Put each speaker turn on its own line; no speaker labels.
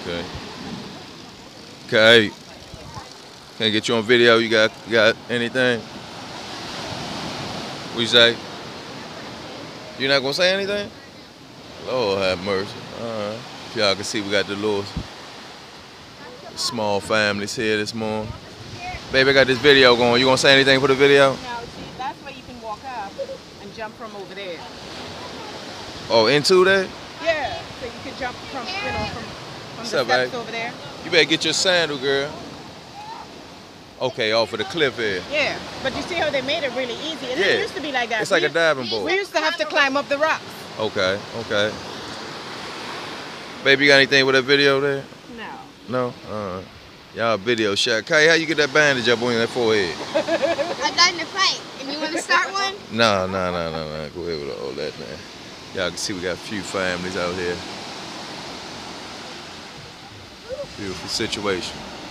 Okay. Okay. Can't get you on video. You got anything? What you say? You not gonna say anything? Lord have mercy. All right. If y'all can see, we got the little small families here this morning. Baby, I got this video going. You gonna say anything for the video?
Now, see, that's where you can walk up and jump from over there.
Oh, into that?
Yeah, so you can jump from, from
What's
the
up,
steps
babe?
over there.
You better get your sandal, girl. Okay, off of the cliff here.
Yeah, but you see how they made it really easy. It didn't used to be like that.
It's like a diving board.
We used to have to climb up the rocks.
Okay, okay. Baby, you got anything with that video there?
No.
No? Y'all video shot. Kai, how you get that bandage up on your forehead?
I got in a fight. And you want to start one?
No. Go ahead with all that, man. Y'all can see we got a few families out here. Beautiful situation.